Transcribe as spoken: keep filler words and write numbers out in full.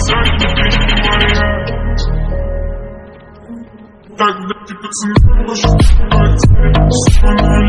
сказать, но ты не моя. Тогда ты пацаны, больше не